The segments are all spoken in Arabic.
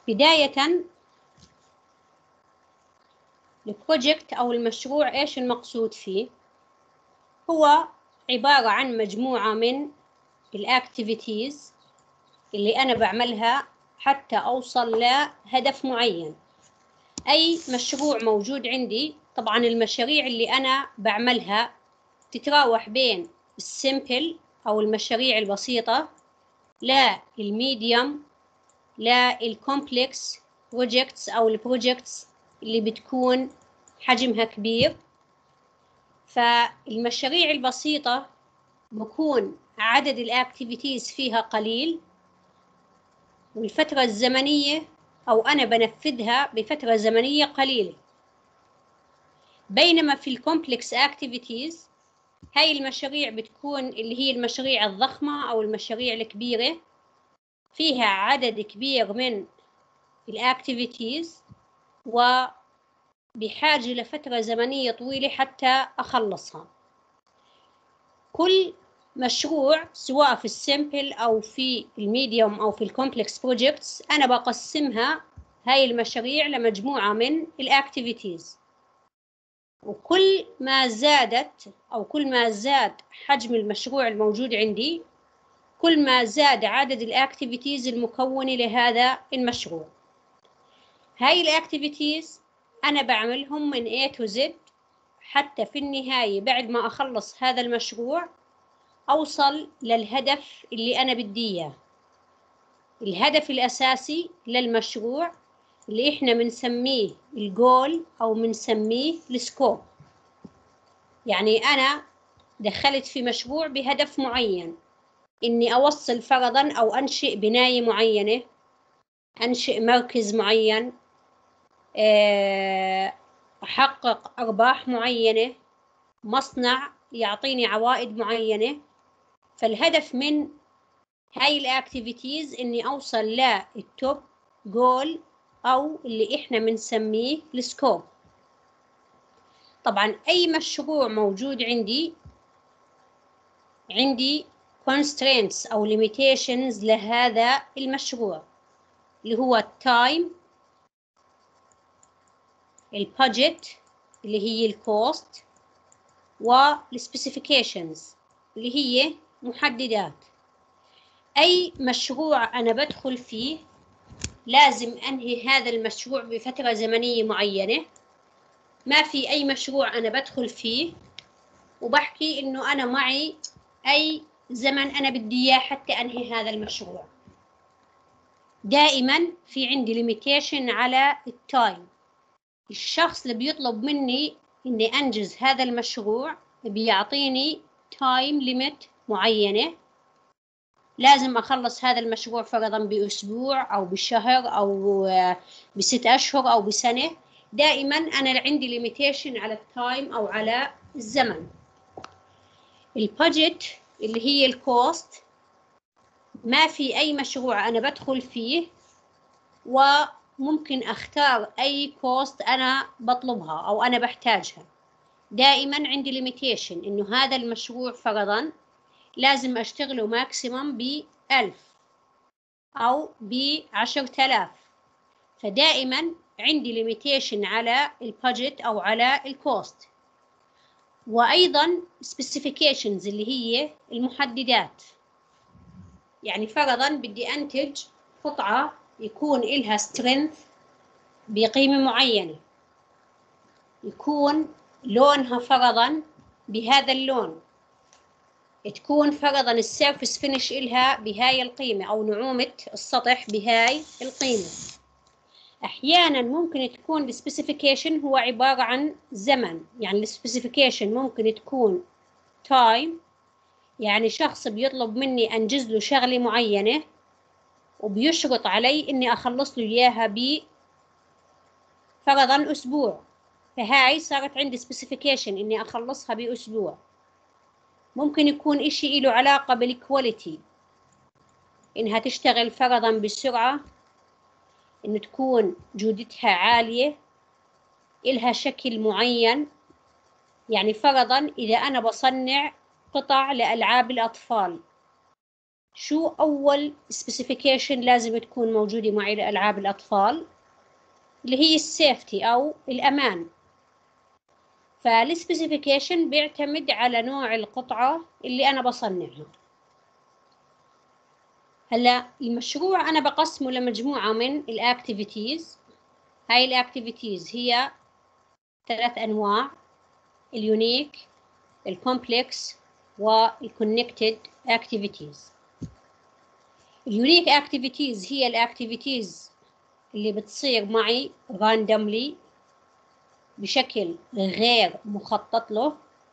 بداية البروجكت أو المشروع إيش المقصود فيه؟ هو عبارة عن مجموعة من الأكتيفيتيز اللي أنا بعملها حتى أوصل لهدف معين. أي مشروع موجود عندي، طبعاً المشاريع اللي أنا بعملها تتراوح بين السيمبل أو المشاريع البسيطة للميديوم للكومبلكس بروجكتس أو البروجكتس اللي بتكون حجمها كبير. فالمشاريع البسيطة بكون عدد الأكتيفيتيز فيها قليل، والفترة الزمنية أو أنا بنفذها بفترة زمنية قليلة. بينما في الكومبلكس أكتيفيتيز هاي المشاريع بتكون اللي هي المشاريع الضخمة أو المشاريع الكبيرة، فيها عدد كبير من الأكتيفيتيز وبحاجة لفترة زمنية طويلة حتى أخلصها. كل مشروع سواء في السيمبل أو في الميديوم أو في الكومبلكس بروجكتس أنا بقسمها هاي المشاريع لمجموعة من الأكتيفيتيز، وكل ما زادت أو كل ما زاد حجم المشروع الموجود عندي كل ما زاد عدد الأكتيفيتيز المكونة لهذا المشروع. هاي الأكتيفيتيز أنا بعملهم من A to Z حتى في النهاية بعد ما أخلص هذا المشروع أوصل للهدف اللي أنا بدي إياه. الهدف الأساسي للمشروع اللي إحنا بنسميه الجول أو بنسميه السكوب. يعني أنا دخلت في مشروع بهدف معين، إني أوصل فرضاً أو أنشئ بناية معينة، أنشئ مركز معين، أحقق أرباح معينة، مصنع يعطيني عوائد معينة. فالهدف من هاي الأكتيفيتيز إني أوصل للتوب جول أو اللي إحنا بنسميه السكوب. طبعاً أي مشروع موجود عندي constraints أو limitations لهذا المشروع اللي هو التايم، البادجت اللي هي الكوست، والسبيسيفيكيشنز اللي هي محددات. أي مشروع أنا بدخل فيه لازم أنهي هذا المشروع بفترة زمنية معينة. ما في أي مشروع أنا بدخل فيه وبحكي إنه أنا معي أي زمن أنا بدي إياه حتى أنهي هذا المشروع. دائما في عندي ليميتيشن على التايم. الشخص اللي بيطلب مني إني أنجز هذا المشروع بيعطيني تايم ليميت معينة، لازم أخلص هذا المشروع فرضاً بأسبوع أو بشهر أو ب6 أشهر أو بسنة. دائماً أنا عندي ليميتيشن على التايم أو على الزمن. البادجت اللي هي الكوست، ما في أي مشروع أنا بدخل فيه وممكن أختار أي كوست أنا بطلبها أو أنا بحتاجها. دائماً عندي ليميتيشن إنه هذا المشروع فرضاً لازم أشتغله ماكسيمم ب1000 أو ب10,000. فدائما عندي ليميتيشن على البادجت أو على الكوست. وأيضا specifications اللي هي المحددات. يعني فرضا بدي أنتج قطعة يكون إلها strength بقيمة معينة، يكون لونها فرضا بهذا اللون، تكون فرضاً السيرفس فينش إلها بهاي القيمة أو نعومة السطح بهاي القيمة. أحياناً ممكن تكون السبيسيفيكيشن هو عبارة عن زمن. يعني السبيسيفيكيشن ممكن تكون تايم، يعني شخص بيطلب مني أنجز له شغلة معينة وبيشرط علي إني أخلص له إياها فرضاً أسبوع، فهاي صارت عندي سبيسيفيكيشن إني أخلصها بأسبوع. ممكن يكون إشي له علاقة بالكواليتي، إنها تشتغل فرضاً بسرعة، إنه تكون جودتها عالية، إلها شكل معين. يعني فرضاً إذا أنا بصنع قطع لألعاب الأطفال، شو أول specification لازم تكون موجودة معي لألعاب الأطفال؟ اللي هي السيفتي أو الأمان. فالسبيسيفيكيشن بيعتمد على نوع القطعة اللي أنا بصنعها. هلا المشروع أنا بقسمه لمجموعة من الأكتيفيتيز. هاي الأكتيفيتيز هي 3 أنواع: اليونيك، الكومبلكس، والكونكتد أكتيفيتيز. اليونيك أكتيفيتيز هي الأكتيفيتيز اللي بتصير معي راندملي بشكل غير مخطط له،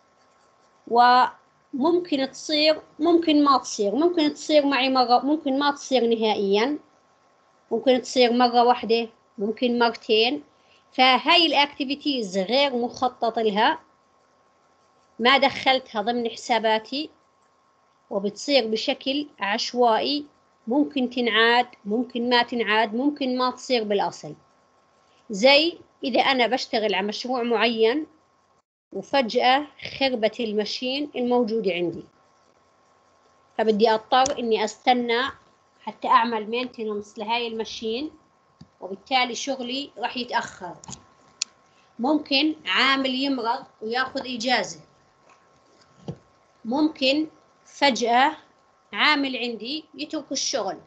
وممكن تصير ممكن ما تصير، ممكن تصير معي مرة، ممكن ما تصير نهائيا، ممكن تصير مرة واحدة، ممكن مرتين. فهاي الأكتيفيتيز غير مخطط لها، ما دخلتها ضمن حساباتي، وبتصير بشكل عشوائي، ممكن تنعاد، ممكن ما تنعاد، ممكن ما تصير بالأصل. زي إذا أنا بشتغل على مشروع معين وفجأة خربت الماشين الموجودة عندي، فبدي أضطر إني أستنى حتى أعمل مينتيننس لهاي الماشين، وبالتالي شغلي راح يتأخر. ممكن عامل يمرض وياخذ إجازة، ممكن فجأة عامل عندي يترك الشغل.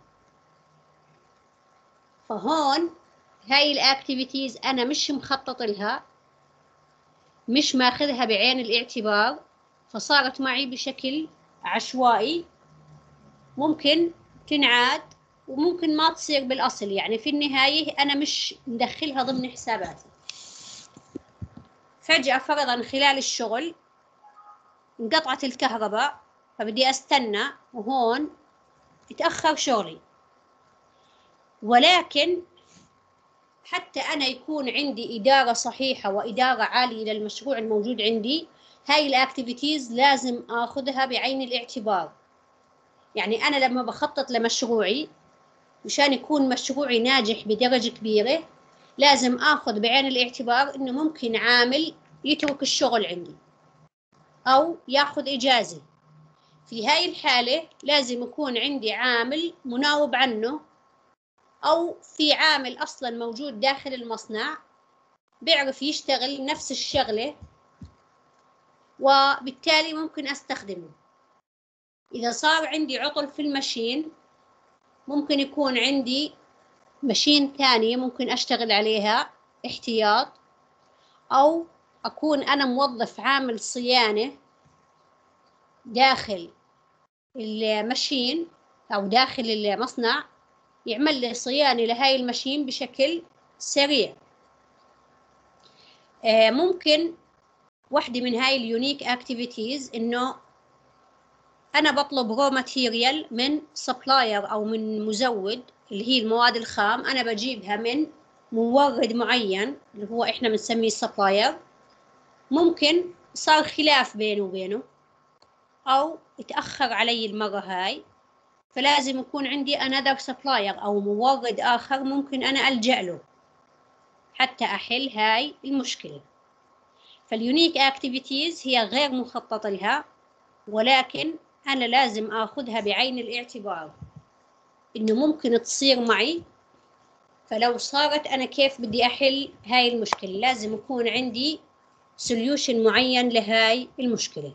فهون هاي الأكتيفيتيز أنا مش مخطط لها، مش ماخذها بعين الاعتبار، فصارت معي بشكل عشوائي، ممكن تنعاد وممكن ما تصير بالأصل. يعني في النهاية أنا مش مدخلها ضمن حساباتي. فجأة فرضاً خلال الشغل انقطعت الكهرباء، فبدي أستنى، وهون يتأخر شغلي. ولكن حتى أنا يكون عندي إدارة صحيحة وإدارة عالية للمشروع الموجود عندي، هاي الأكتيفيتيز لازم أخذها بعين الاعتبار. يعني أنا لما بخطط لمشروعي مشان يكون مشروعي ناجح بدرجة كبيرة، لازم أخذ بعين الاعتبار إنه ممكن عامل يترك الشغل عندي أو ياخذ إجازة. في هاي الحالة لازم يكون عندي عامل مناوب عنه، أو في عامل أصلاً موجود داخل المصنع بيعرف يشتغل نفس الشغلة، وبالتالي ممكن أستخدمه. إذا صار عندي عطل في الماشين، ممكن يكون عندي ماشين ثانية ممكن أشتغل عليها احتياط، أو أكون أنا موظف عامل صيانة داخل الماشين أو داخل المصنع يعمل لي صيانة لهاي الماشين بشكل سريع. ممكن واحدة من هاي اليونيك اكتيفيتيز إنه أنا بطلب رو ماتيريال من سبلاير أو من مزود، اللي هي المواد الخام، أنا بجيبها من مورد معين اللي هو إحنا بنسميه سبلاير. ممكن صار خلاف بينه وبينه أو اتأخر علي المرة هاي، فلازم يكون عندي another supplier أو مورد آخر ممكن أنا ألجأ له حتى أحل هاي المشكلة. فاليونيك اكتيفيتيز هي غير مخطط لها، ولكن أنا لازم أخذها بعين الاعتبار إنه ممكن تصير معي. فلو صارت أنا كيف بدي أحل هاي المشكلة؟ لازم يكون عندي solution معين لهاي المشكلة.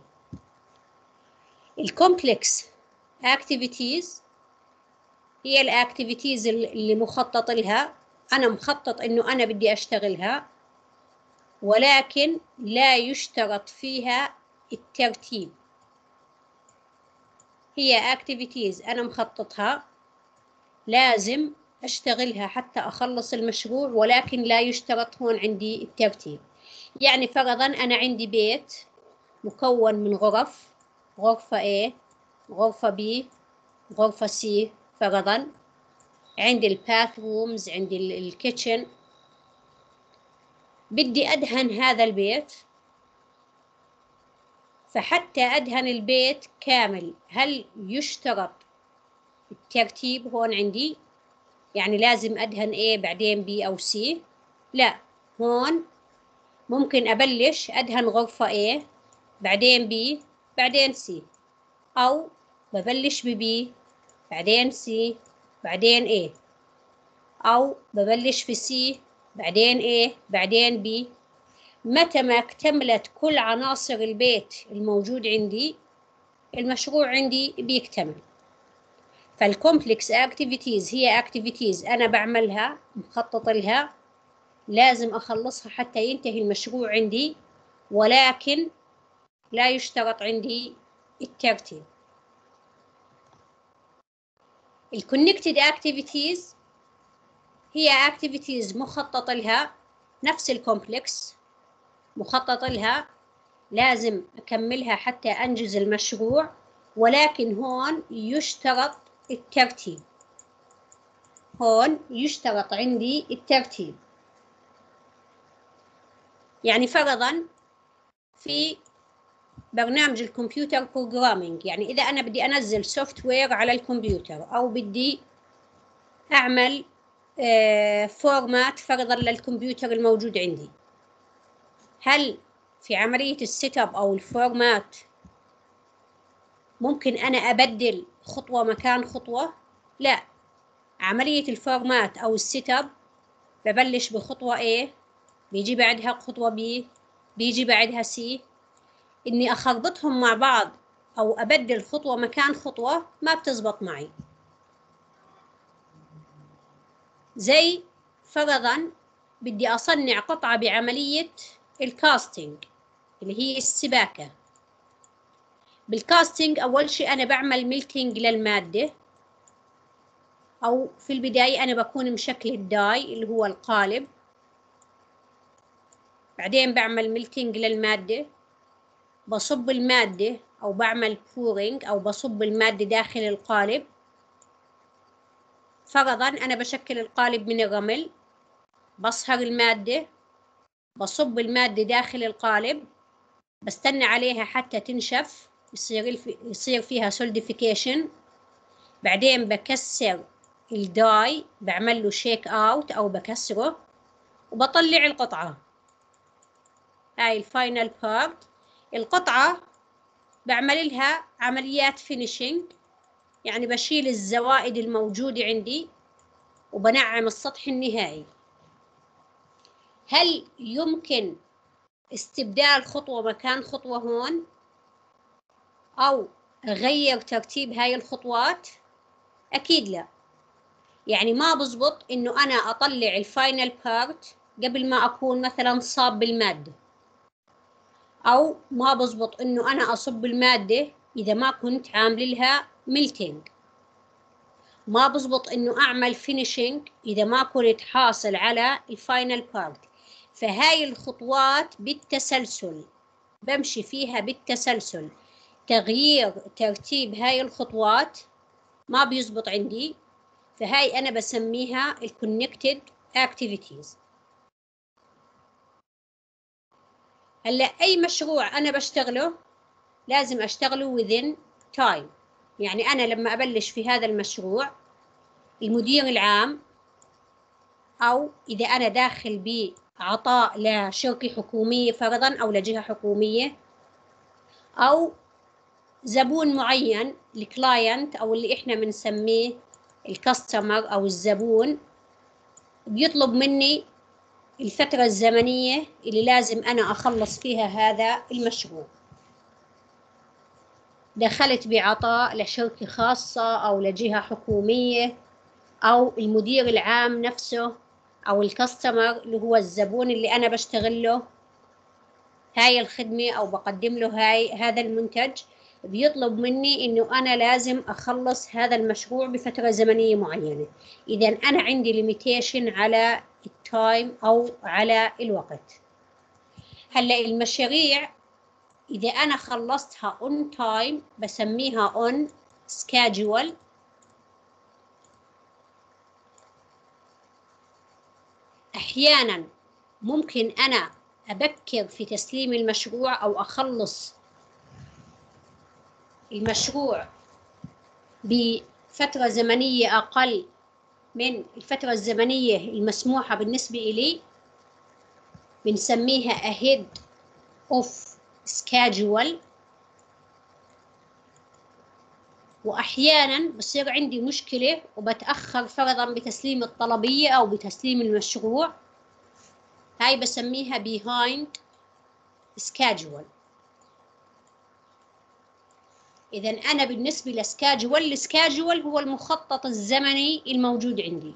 الكومبلكس اكتيفيتيز هي الاكتيفيتيز اللي مخطط لها، أنا مخطط إنه أنا بدي أشتغلها، ولكن لا يشترط فيها الترتيب. هي activities أنا مخططها، لازم أشتغلها حتى أخلص المشروع، ولكن لا يشترط هون عندي الترتيب. يعني فرضاً أنا عندي بيت مكون من غرف، غرفة A، غرفة B، غرفة C فرضاً، عندي الباث رومز، عندي الكيتشن. بدي أدهن هذا البيت، فحتى أدهن البيت كامل هل يشترط الترتيب هون عندي؟ يعني لازم أدهن A بعدين B أو C؟ لا، هون ممكن أبلش أدهن غرفة A بعدين B بعدين C، أو ببلش ب B بعدين C بعدين A، أو ببلش في C بعدين A بعدين B. متى ما اكتملت كل عناصر البيت الموجود عندي المشروع عندي بيكتمل. فالكومبلكس اكتيفيتيز هي اكتيفيتيز أنا بعملها مخطط لها، لازم أخلصها حتى ينتهي المشروع عندي، ولكن لا يشترط عندي الترتيب. الكونكتد اكتيفيتيز هي اكتيفيتيز مخطط لها، نفس الكومبلكس مخطط لها، لازم أكملها حتى أنجز المشروع، ولكن هون يشترط الترتيب. هون يشترط عندي الترتيب. يعني فرضاً في برنامج الكمبيوتر بروجرامينج، يعني إذا أنا بدي أنزل سوفت وير على الكمبيوتر أو بدي أعمل فورمات فرضاً للكمبيوتر الموجود عندي، هل في عملية السيت اب أو الفورمات ممكن أنا أبدل خطوة مكان خطوة؟ لا، عملية الفورمات أو السيت اب ببلش بخطوة A، بيجي بعدها خطوة B، بيجي بعدها C. إني أخربطهم مع بعض أو أبدل خطوة مكان خطوة ما بتزبط معي. زي فرضاً بدي أصنع قطعة بعملية الكاستنج اللي هي السباكة. بالكاستنج أول شيء أنا بعمل ميلتينج للمادة، أو في البداية أنا بكون مشكل الداي اللي هو القالب، بعدين بعمل ميلتينج للمادة، بصب المادة أو بعمل بورينج أو بصب المادة داخل القالب. فرضاً أنا بشكل القالب من الرمل، بصهر المادة، بصب المادة داخل القالب، بستنى عليها حتى تنشف، يصير فيها سوليديفيكيشن، بعدين بكسر الداي، بعمل له شيك اوت أو بكسره وبطلع القطعة. هاي الفاينل بارت. القطعة بعمل لها عمليات فينيشينج، يعني بشيل الزوائد الموجودة عندي وبنعم السطح النهائي. هل يمكن استبدال خطوة مكان خطوة هون أو أغير ترتيب هاي الخطوات؟ أكيد لا. يعني ما بزبط إنه أنا أطلع الفاينل بارت قبل ما أكون مثلا صاب بالمادة، أو ما بزبط إنه أنا أصب المادة إذا ما كنت عامل لها ميلتينج، ما بزبط إنه أعمل فينيشينج إذا ما كنت حاصل على الفاينل بارت. فهاي الخطوات بالتسلسل، بمشي فيها بالتسلسل. تغيير ترتيب هاي الخطوات ما بيزبط عندي، فهاي أنا بسميها الكونكتد activities. هلا أي مشروع أنا بشتغله لازم أشتغله within time. يعني أنا لما أبلش في هذا المشروع، المدير العام أو إذا أنا داخل بعطاء لشركة حكومية فرضاً أو لجهة حكومية أو زبون معين، الكلاينت أو اللي إحنا بنسميه الكاستمر أو الزبون، بيطلب مني الفترة الزمنية اللي لازم أنا أخلص فيها هذا المشروع. دخلت بعطاء لشركة خاصة أو لجهة حكومية أو المدير العام نفسه أو الكاستمر اللي هو الزبون اللي أنا بشتغل له هاي الخدمة أو بقدم له هذا المنتج، بيطلب مني إنه أنا لازم أخلص هذا المشروع بفترة زمنية معينة. إذا أنا عندي ليميتيشن على التايم أو على الوقت. هلا المشاريع إذا أنا خلصتها on time بسميها on schedule. أحياناً ممكن أنا أبكر في تسليم المشروع أو أخلص المشروع بفترة زمنية أقل من الفترة الزمنية المسموحة بالنسبة إلي، بنسميها ahead of schedule. وأحياناً بصير عندي مشكلة وبتأخر فرضاً بتسليم الطلبية أو بتسليم المشروع، هاي بسميها behind schedule. إذا أنا بالنسبة للسكاجول، السكاجول هو المخطط الزمني الموجود عندي.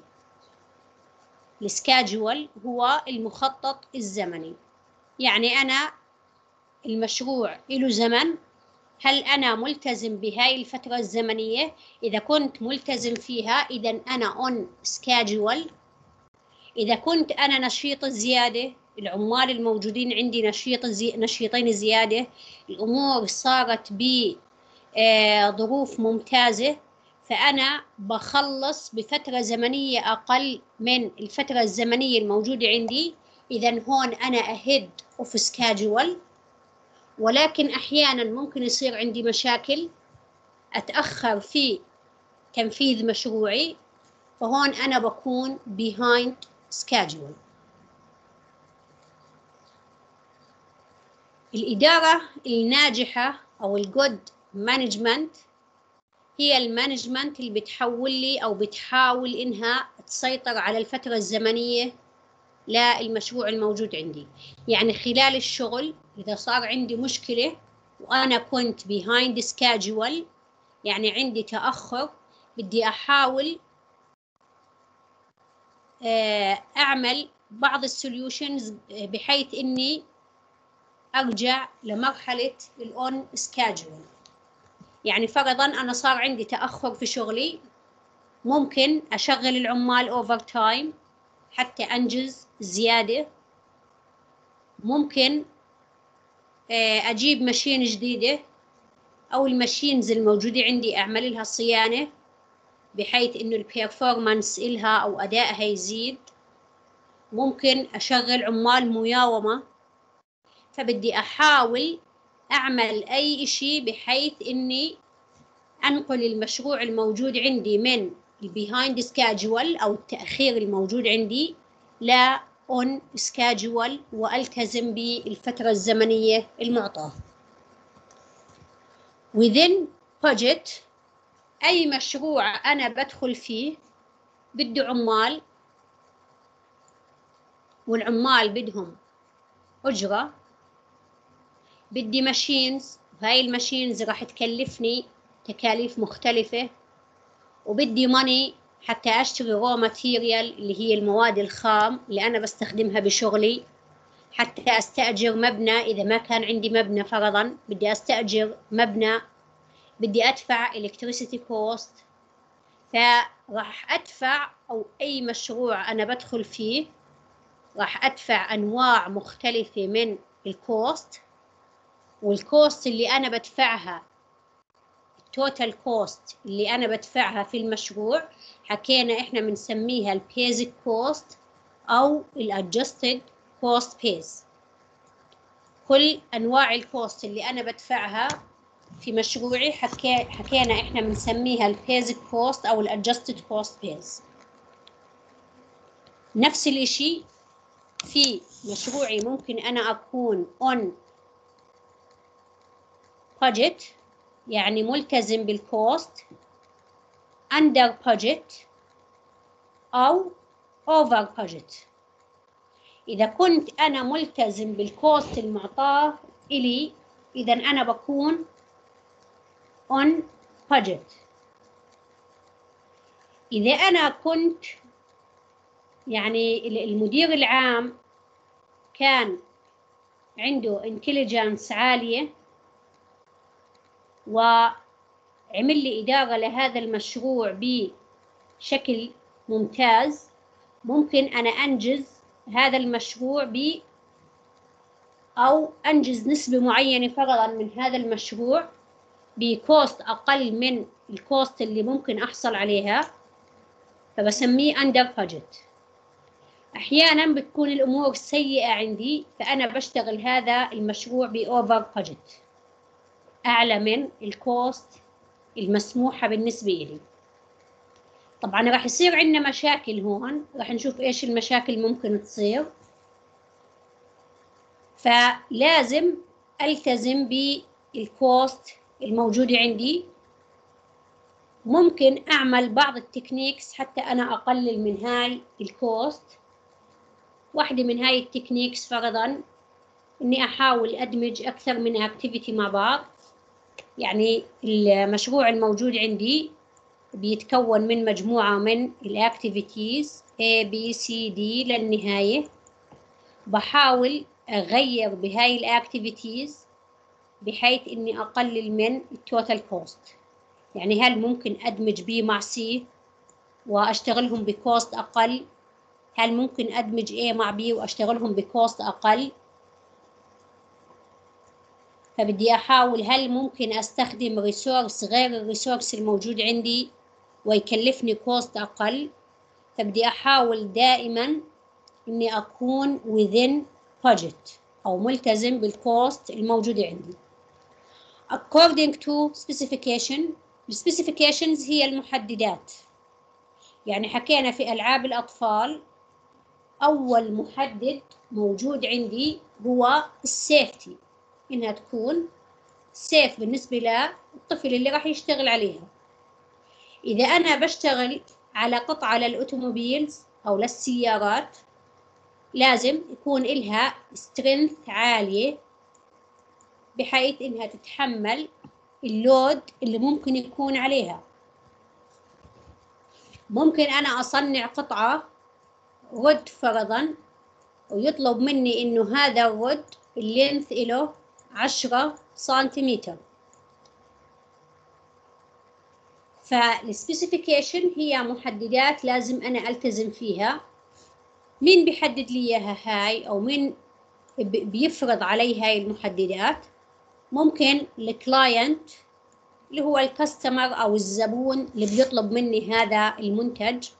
السكاجول هو المخطط الزمني، يعني أنا المشروع له زمن، هل أنا ملتزم بهاي الفترة الزمنية؟ إذا كنت ملتزم فيها إذا أنا on schedule. إذا كنت أنا نشيط زيادة، العمال الموجودين عندي نشيطين زيادة، الأمور صارت بظروف ممتازة، فأنا بخلص بفترة زمنية أقل من الفترة الزمنية الموجودة عندي. إذا هون أنا ahead of schedule. ولكن أحياناً ممكن يصير عندي مشاكل، أتأخر في تنفيذ مشروعي، فهون أنا بكون behind schedule. الإدارة الناجحة أو الجود مانجمنت هي المانجمنت اللي بتحول لي أو بتحاول إنها تسيطر على الفترة الزمنية للمشروع الموجود عندي. يعني خلال الشغل إذا صار عندي مشكلة وأنا كنت behind schedule، يعني عندي تأخر، بدي أحاول أعمل بعض السوليوشنز بحيث إني أرجع لمرحلة الأون سكاجول. يعني فرضاً أنا صار عندي تأخر في شغلي، ممكن أشغل العمال أوفر تايم حتى أنجز زيادة، ممكن أجيب ماشين جديدة أو الماشينز الموجودة عندي أعمل لها صيانة بحيث إنه البيرفورمانس إلها أو أدائها يزيد، ممكن أشغل عمال مياومة. فبدي أحاول أعمل أي إشي بحيث إني أنقل المشروع الموجود عندي من البيهايند سكاجول أو التأخير الموجود عندي لا أون سكاجول، وألتزم بالفترة الزمنية المعطاة. within budget، أي مشروع أنا بدخل فيه بده عمال، والعمال بدهم أجرة، بدي ماشينز، وهاي الماشينز راح تكلفني تكاليف مختلفة، وبدي ماني حتى أشتري رو ماتيريال اللي هي المواد الخام اللي أنا بستخدمها بشغلي، حتى أستأجر مبنى إذا ما كان عندي مبنى فرضاً بدي أستأجر مبنى، بدي أدفع electricity cost. فراح أدفع، أو أي مشروع أنا بدخل فيه راح أدفع أنواع مختلفة من الكوست، والكوست اللي أنا بدفعها التوتال كوست اللي أنا بدفعها في المشروع حكينا إحنا بنسميها البيزك كوست أو الادجستد كوست بيز. كل أنواع الكوست اللي أنا بدفعها في مشروعي حكينا إحنا بنسميها البيزك كوست أو الادجستد كوست بيز. نفس الإشي في مشروعي ممكن أنا أكون on budget، يعني ملتزم بالكوست، under budget أو over budget. إذا كنت أنا ملتزم بالكوست المعطاه إلي إذا أنا بكون on budget. إذا أنا كنت يعني المدير العام كان عنده intelligence عالية وعمل لي إدارة لهذا المشروع بشكل ممتاز، ممكن أنا أنجز هذا المشروع أو أنجز نسبة معينة فرضاً من هذا المشروع بكوست أقل من الكوست اللي ممكن أحصل عليها، فبسميه under budget. أحياناً بتكون الأمور سيئة عندي فأنا بشتغل هذا المشروع بأوفر budget، أعلى من الكوست المسموحة بالنسبة لي. طبعاً راح يصير عندنا مشاكل هون، راح نشوف إيش المشاكل ممكن تصير. فلازم ألتزم بالكوست الموجودة عندي، ممكن أعمل بعض التكنيكس حتى أنا أقلل من هاي الكوست. واحدة من هاي التكنيكس فرضاً إني أحاول أدمج أكثر من أكتيفيتي مع بعض. يعني المشروع الموجود عندي بيتكون من مجموعة من الأكتيفيتيز A B C D للنهاية. بحاول أغير بهاي الأكتيفيتيز بحيث إني أقلل من التوتال كوست. يعني هل ممكن أدمج B مع C وأشتغلهم بكوست أقل؟ هل ممكن أدمج A مع B وأشتغلهم بكوست أقل؟ فبدي أحاول هل ممكن أستخدم ريسورس غير الريسورس الموجود عندي ويكلفني كوست أقل. فبدي أحاول دائما إني أكون within budget أو ملتزم بالكوست الموجودة عندي. According to specification. السبيسيفيكيشنز هي المحددات. يعني حكينا في ألعاب الأطفال أول محدد موجود عندي هو السيفتي، إنها تكون سيف بالنسبة للطفل اللي راح يشتغل عليها. إذا أنا بشتغل على قطعة للأوتوموبيلز أو للسيارات لازم يكون إلها سترينث عالية بحيث إنها تتحمل اللود اللي ممكن يكون عليها. ممكن أنا أصنع قطعة رد فرضاً ويطلب مني إنه هذا الرد اللينث له 10 سنتيمتر. فالسبيسيفيكيشن هي محددات لازم أنا ألتزم فيها. مين بيحدد لي إياها هاي أو مين بيفرض علي هاي المحددات؟ ممكن الكلاينت اللي هو الكاستمر أو الزبون اللي بيطلب مني هذا المنتج.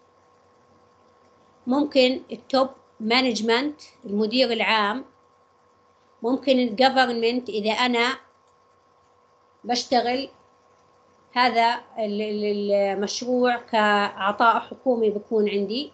ممكن التوب مانجمنت المدير العام. ممكن الجفرمنت إذا أنا بشتغل هذا المشروع كعطاء حكومي بكون عندي.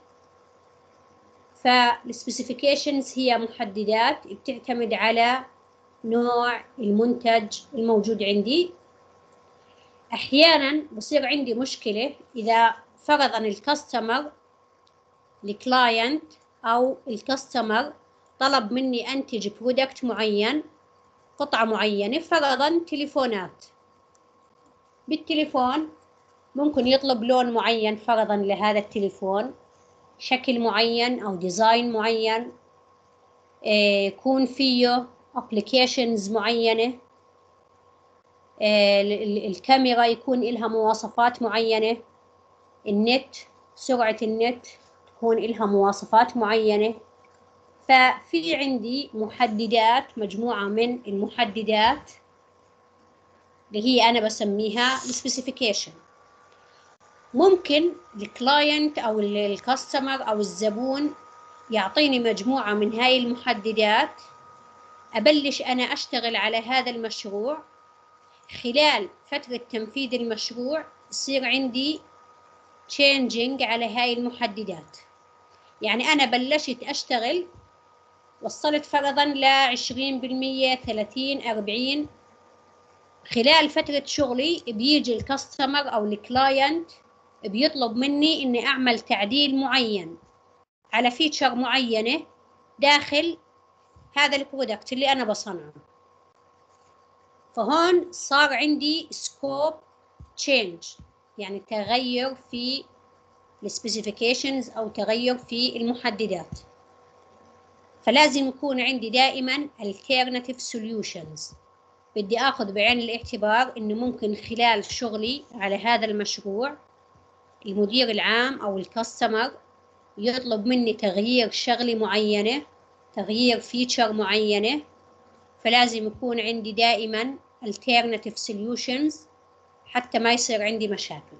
فالسبيسيفيكيشنز هي محددات بتعتمد على نوع المنتج الموجود عندي. أحياناً بصير عندي مشكلة إذا فرضاً الكاستمر الكلاينت أو الكاستمر طلب مني أنتج برودكت معين، قطعة معينة، فرضاً تليفونات. بالتليفون ممكن يطلب لون معين فرضاً لهذا التليفون، شكل معين أو ديزاين معين، يكون فيه applications معينة، الكاميرا يكون لها مواصفات معينة، النت سرعة النت تكون لها مواصفات معينة. ففي عندي محددات، مجموعة من المحددات اللي هي أنا بسميها السبيسيفيكيشن. ممكن الكلاينت أو الكاستمر أو الزبون يعطيني مجموعة من هاي المحددات، أبلش أنا أشتغل على هذا المشروع. خلال فترة تنفيذ المشروع يصير عندي changing على هاي المحددات. يعني أنا بلشت أشتغل وصلت فرضاً ل20%، 30، 40. خلال فترة شغلي بيجي الكاستمر أو الكلاينت بيطلب مني إني أعمل تعديل معين على فيتشر معينة داخل هذا البرودكت اللي أنا بصنعه. فهون صار عندي سكوب تشينج، يعني تغير في السبيسيفيكيشنز أو تغير في المحددات. فلازم يكون عندي دائما alternative solutions. بدي أخذ بعين الاعتبار إنه ممكن خلال شغلي على هذا المشروع المدير العام أو الكاستمر يطلب مني تغيير شغلة معينة، تغيير فيتشر معينة. فلازم يكون عندي دائما alternative solutions حتى ما يصير عندي مشاكل.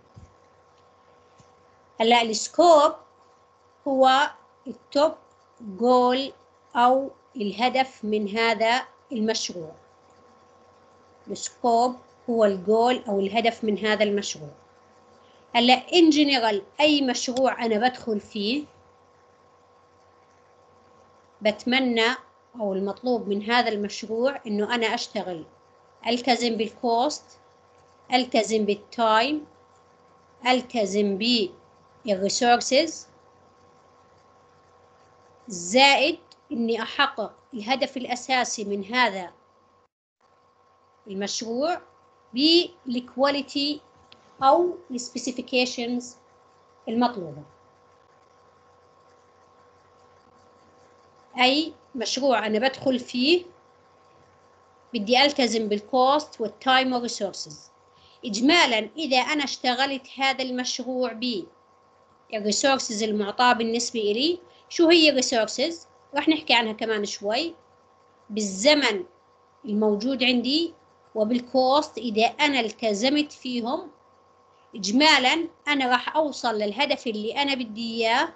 هلا السكوب هو التوب جول أو الهدف من هذا المشروع. السكوب هو الجول أو الهدف من هذا المشروع. هلا in general أي مشروع أنا بدخل فيه بتمنى أو المطلوب من هذا المشروع إنه أنا أشتغل، ألتزم بالكوست، ألتزم بالتايم، ألتزم بالريسورسز زائد إني أحقق الهدف الأساسي من هذا المشروع بالكواليتي أو السبيسيفيكيشنز المطلوبة. أي مشروع أنا بدخل فيه بدي ألتزم بالكوست والتايم والريسورسز. إجمالاً إذا أنا اشتغلت هذا المشروع بالريسورسز المعطاة بالنسبة إلي، شو هي الريسورسز؟ راح نحكي عنها كمان شوي، بالزمن الموجود عندي وبالكوست. إذا أنا التزمت فيهم إجمالاً أنا راح أوصل للهدف اللي أنا بدي إياه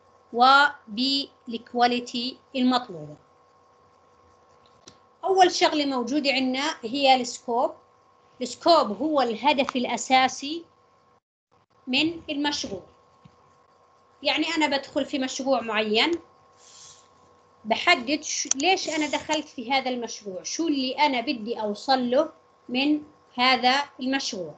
وبالكواليتي المطلوبة. أول شغلة موجودة عندنا هي السكوب. السكوب هو الهدف الأساسي من المشروع. يعني أنا بدخل في مشروع معين، بحدد ليش أنا دخلت في هذا المشروع، شو اللي أنا بدي أوصل له من هذا المشروع.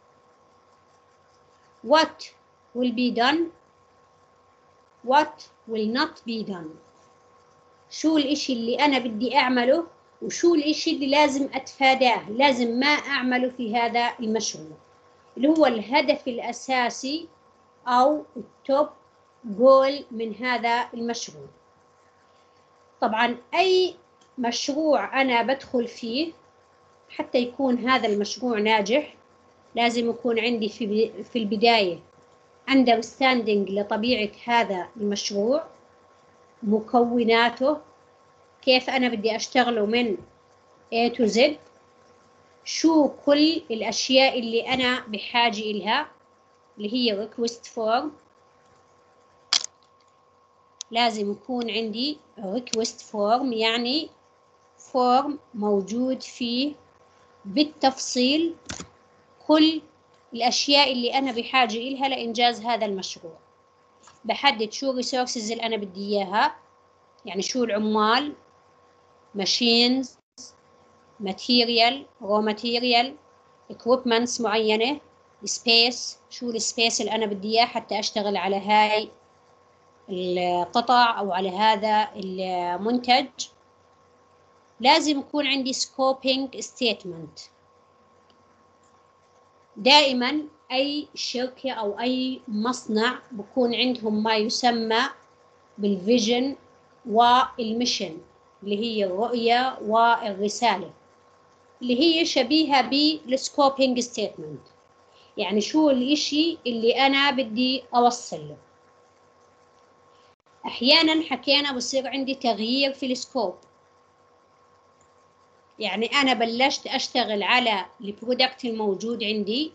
What will be done, what will not be done. شو الإشي اللي أنا بدي أعمله وشو الإشي اللي لازم أتفاداه، لازم ما أعمله في هذا المشروع، اللي هو الهدف الأساسي أو التوب جول من هذا المشروع. طبعا أي مشروع أنا بدخل فيه حتى يكون هذا المشروع ناجح لازم يكون عندي في البداية understanding لطبيعة هذا المشروع، مكوناته، كيف أنا بدي أشتغله من A to Z، شو كل الأشياء اللي أنا بحاجة إلها اللي هي request form. لازم يكون عندي request form، يعني فورم موجود فيه بالتفصيل كل الأشياء اللي أنا بحاجة إلها لإنجاز هذا المشروع. بحدد شو الريسورسز اللي أنا بدي إياها، يعني شو العمال، machines، material، raw material، equipments معينة، space، شو السبيس اللي أنا بدي إياه حتى أشتغل على هاي القطع أو على هذا المنتج. لازم يكون عندي scoping statement. دائما أي شركة أو أي مصنع بكون عندهم ما يسمى بالفيجن والميشن، اللي هي الرؤية والرسالة، اللي هي شبيهة بالسكوبينج ستيتمنت، يعني شو الإشي اللي أنا بدي أوصل له. أحيانا حكينا بصير عندي تغيير في السكوب، يعني أنا بلشت أشتغل على البرودكت الموجود عندي،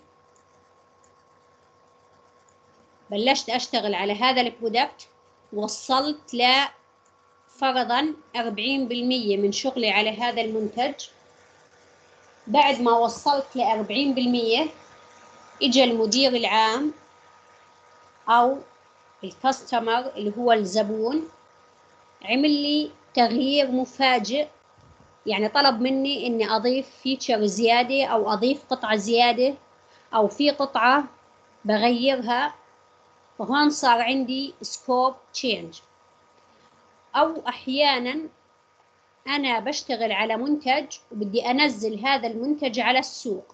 بلشت أشتغل على هذا البرودكت، وصلت لفرضاً 40% من شغلي على هذا المنتج. بعد ما وصلت ل40% إجا المدير العام أو الكاستمر اللي هو الزبون، عمل لي تغيير مفاجئ، يعني طلب مني إني أضيف فيتشر زيادة أو أضيف قطعة زيادة أو في قطعة بغيرها، فهون صار عندي سكوب تشينج. أو أحياناً أنا بشتغل على منتج وبدي أنزل هذا المنتج على السوق،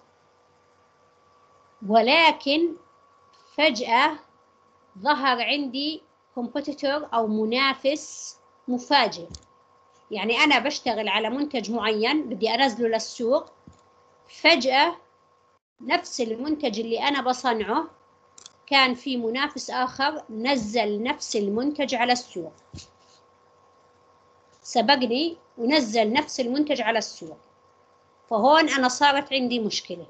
ولكن فجأة ظهر عندي كومبيتيتور أو منافس مفاجئ. يعني أنا بشتغل على منتج معين بدي أنزله للسوق، فجأة نفس المنتج اللي أنا بصنعه كان في منافس آخر نزل نفس المنتج على السوق، سبقني ونزل نفس المنتج على السوق، فهون أنا صارت عندي مشكلة.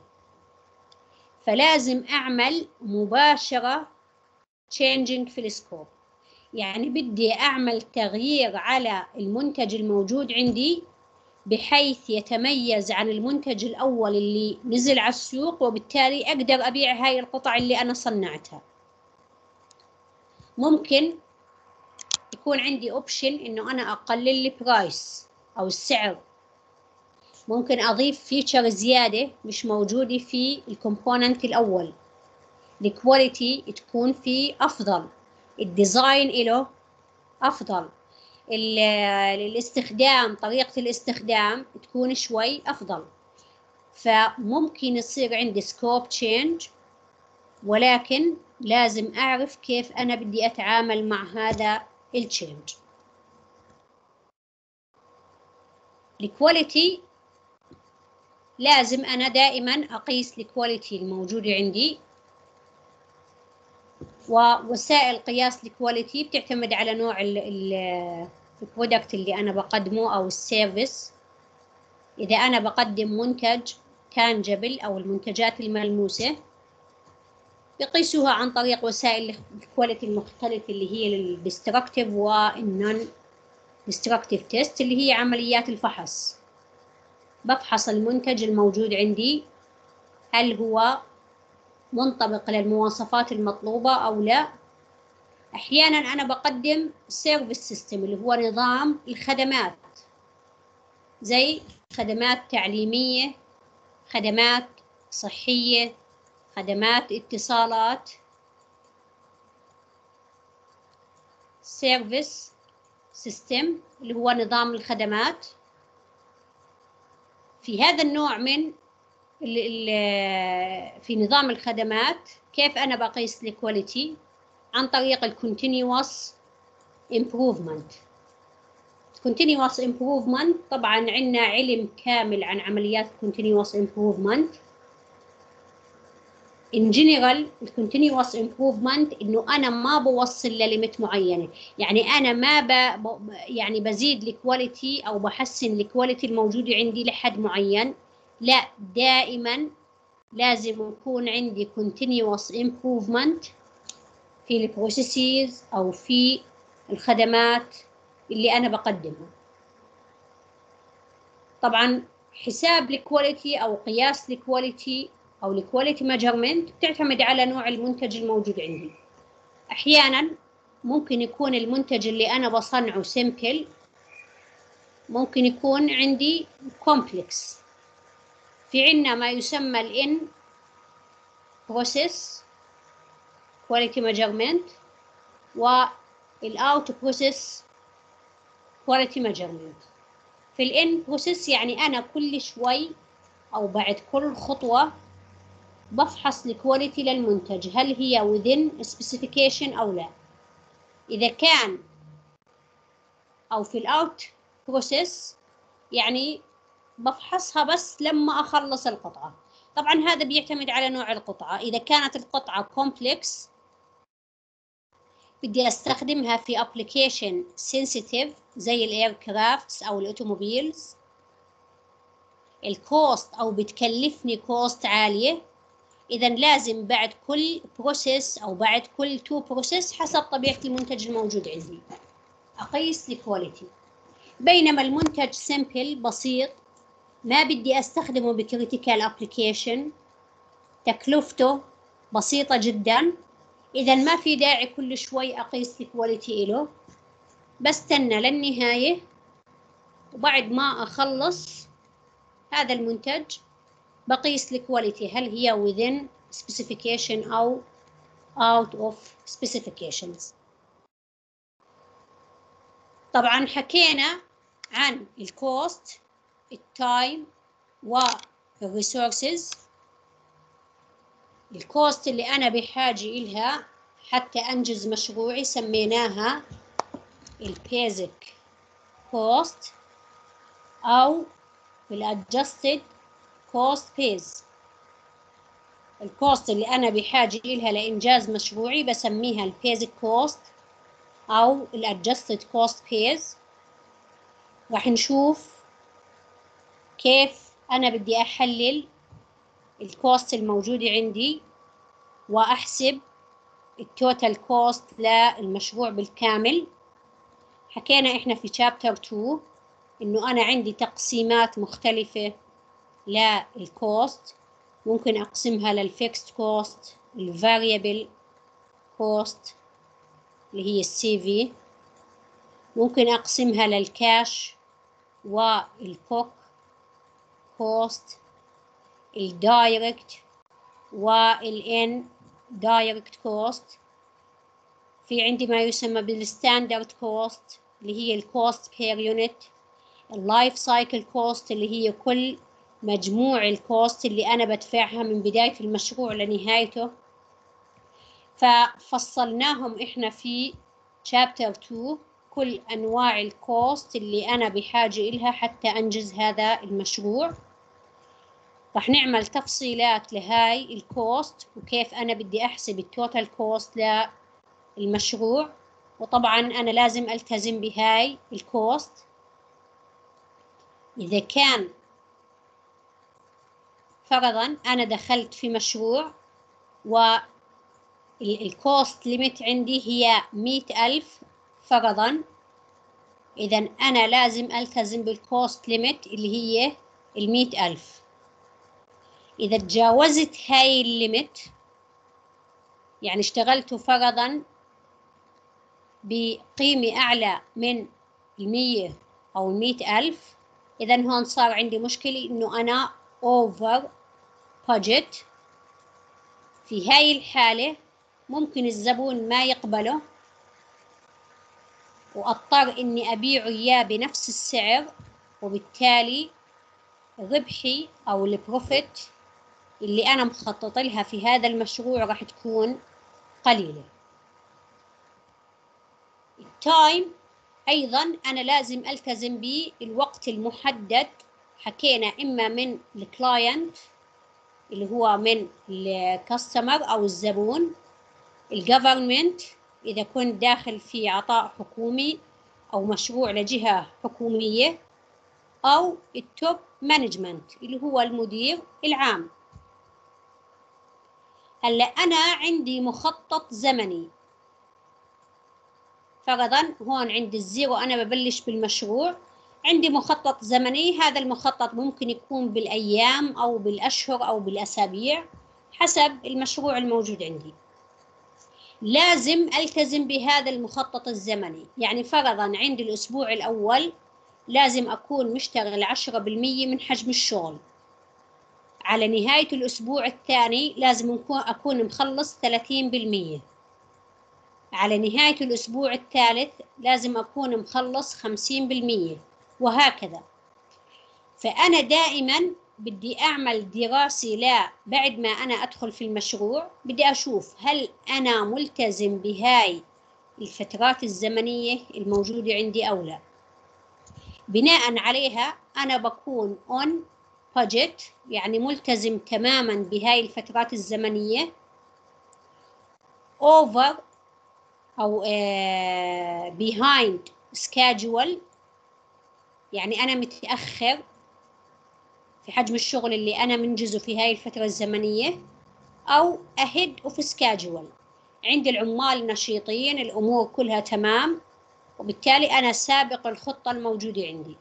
فلازم أعمل مباشرة changing في السكوب، يعني بدي أعمل تغيير على المنتج الموجود عندي بحيث يتميز عن المنتج الأول اللي نزل على السوق، وبالتالي أقدر أبيع هاي القطع اللي أنا صنعتها. ممكن يكون عندي اوبشن إنه أنا أقلل البرايس أو السعر، ممكن أضيف فيتشر زيادة مش موجودة في الكومبوننت الأول، الكواليتي تكون فيه أفضل، الديزاين له أفضل، الاستخدام، طريقة الاستخدام تكون شوي أفضل. فممكن يصير عندي سكوب تشينج، ولكن لازم أعرف كيف أنا بدي أتعامل مع هذا التشينج. الكواليتي لازم أنا دائما أقيس الكواليتي الموجودة عندي، ووسائل قياس الكواليتي بتعتمد على نوع البرودكت اللي أنا بقدمه أو السيرفيس. إذا أنا بقدم منتج تانجبل أو المنتجات الملموسة، بقيسوها عن طريق وسائل الكواليتي المختلفة اللي هي الديستركتيف والنون ديستركتيف تيست، اللي هي عمليات الفحص. بفحص المنتج الموجود عندي هل هو منطبق للمواصفات المطلوبة أو لا. أحياناً أنا بقدم سيرفيس سيستم اللي هو نظام الخدمات، زي خدمات تعليمية، خدمات صحية، خدمات اتصالات. سيرفيس سيستم اللي هو نظام الخدمات. في هذا النوع من في نظام الخدمات كيف أنا بقيس الكواليتي؟ عن طريق الكونتينيوس امبروفمنت. continuous improvement طبعا عندنا علم كامل عن عمليات continuous improvement. in general continuous improvement إنه أنا ما بوصل لليميت معينة، يعني أنا ما يعني بزيد الكواليتي أو بحسن الكواليتي الموجودة عندي لحد معين، لا، دائما لازم يكون عندي continuous improvement في البروسيسز أو في الخدمات اللي أنا بقدمها. طبعا حساب الكواليتي أو قياس الكواليتي أو الكواليتي ميجرمنت بتعتمد على نوع المنتج الموجود عندي. أحيانا ممكن يكون المنتج اللي أنا بصنعه سيمبل، ممكن يكون عندي كومبلكس. في عنا ما يسمى الإن بروسيس كواليتي ميجرمنت والأوت بروسيس كواليتي ميجرمنت. في الإن بروسيس يعني أنا كل شوي أو بعد كل خطوة بفحص الكواليتي للمنتج هل هي within specification أو لا. إذا كان أو في الأوت بروسيس يعني بفحصها بس لما أخلص القطعة. طبعا هذا بيعتمد على نوع القطعة. إذا كانت القطعة كومبلكس بدي أستخدمها في application sensitive زي الإيركرافتس أو الأوتوموبيلز، الكوست أو بتكلفني كوست عالية، إذا لازم بعد كل بروسيس أو بعد كل 2 بروسيس حسب طبيعة المنتج الموجود عندي أقيس الكواليتي. بينما المنتج سيمبل بسيط ما بدي أستخدمه بكريتيكال أبليكيشن، تكلفته بسيطة جدا، إذا ما في داعي كل شوي أقيس الكواليتي له، بستنى للنهاية وبعد ما أخلص هذا المنتج بقيس الكواليتي هل هي within specification أو out of specifications. طبعا حكينا عن الكوست، التايم والريسورسز. الكوست اللي أنا بحاجة إلها حتى أنجز مشروعي سميناها البيزك كوست أو الادجستد كوست بيز. الكوست اللي أنا بحاجة إلها لإنجاز مشروعي بسميها البيزك كوست أو الادجستد كوست بيز. راح نشوف كيف أنا بدي أحلل الكوست الموجودة عندي وأحسب التوتال كوست للمشروع بالكامل. حكينا إحنا في chapter 2 إنه أنا عندي تقسيمات مختلفة للكوست، ممكن أقسمها للفيكست كوست، الفاريبل كوست اللي هي CV، ممكن أقسمها للكاش والبوك كوست، الدايركت والإن direct cost، في عندي ما يسمى بالستاندرد كوست اللي هي الكوست بير يونت، اللايف سايكل كوست اللي هي كل مجموع الكوست اللي أنا بدفعها من بداية المشروع لنهايته. ففصلناهم إحنا في chapter 2 كل أنواع الكوست اللي أنا بحاجة إلها حتى أنجز هذا المشروع. رح نعمل تفصيلات لهاي الكوست وكيف أنا بدي أحسب التوتال كوست للمشروع، وطبعا أنا لازم ألتزم بهاي الكوست. إذا كان فرضا أنا دخلت في مشروع والكوست ليميت عندي هي 100,000 فرضا، إذا أنا لازم ألتزم بالكوست ليميت اللي هي 100,000. إذا تجاوزت هاي الليميت، يعني اشتغلت فرضا بقيمة أعلى من 100 أو 100,000، إذا هون صار عندي مشكلة إنه أنا over budget. في هاي الحالة ممكن الزبون ما يقبله وأضطر إني أبيعه إياه بنفس السعر، وبالتالي ربحي أو البروفيت اللي أنا مخطط لها في هذا المشروع راح تكون قليلة. التايم أيضا أنا لازم ألتزم بالوقت المحدد. حكينا إما من الكلاينت اللي هو من الكاستمر أو الزبون، الجفرمنت إذا كنت داخل في عطاء حكومي أو مشروع لجهة حكومية، أو التوب مانجمنت اللي هو المدير العام. هلا أنا عندي مخطط زمني، فرضا هون عندي الزيرو أنا ببلش بالمشروع، عندي مخطط زمني. هذا المخطط ممكن يكون بالأيام أو بالأشهر أو بالأسابيع حسب المشروع الموجود عندي. لازم ألتزم بهذا المخطط الزمني. يعني فرضا عندي الأسبوع الأول لازم أكون مشتغل 10% من حجم الشغل، على نهاية الأسبوع الثاني لازم أكون مخلص 30%، على نهاية الأسبوع الثالث لازم أكون مخلص 50%، وهكذا. فأنا دائما بدي أعمل دراسة بعد ما أنا أدخل في المشروع، بدي أشوف هل أنا ملتزم بهاي الفترات الزمنية الموجودة عندي أو لا. بناء عليها أنا بكون on budget، يعني ملتزم تماما بهاي الفترات الزمنية، over أو behind schedule، يعني أنا متأخر في حجم الشغل اللي أنا منجزه في هاي الفترة الزمنية، أو ahead of schedule، عندي العمال نشيطين الأمور كلها تمام، وبالتالي أنا سابق الخطة الموجودة عندي.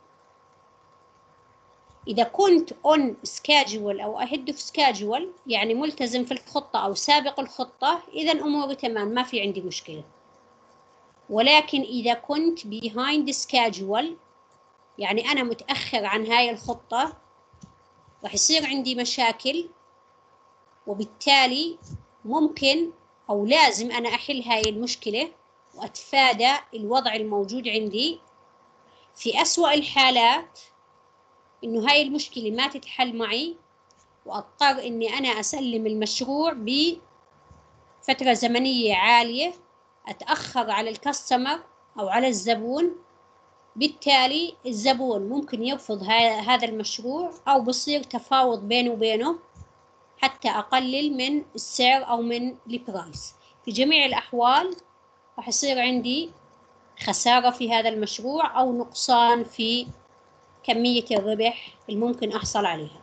إذا كنت on schedule أو ahead of schedule يعني ملتزم في الخطة أو سابق الخطة، إذا أموري تمام ما في عندي مشكلة. ولكن إذا كنت behind schedule يعني أنا متأخر عن هاي الخطة، راح يصير عندي مشاكل، وبالتالي ممكن أو لازم أنا أحل هاي المشكلة وأتفادى الوضع الموجود عندي. في أسوأ الحالات إنه هاي المشكلة ما تتحل معي وأضطر إني أنا أسلم المشروع بفترة زمنية عالية، أتأخر على الكاستمر أو على الزبون، بالتالي الزبون ممكن يرفض هذا المشروع، أو بصير تفاوض بينه وبينه حتى أقلل من السعر أو من البرايس. في جميع الأحوال راح يصير عندي خسارة في هذا المشروع أو نقصان في كمية الربح الممكن أحصل عليها.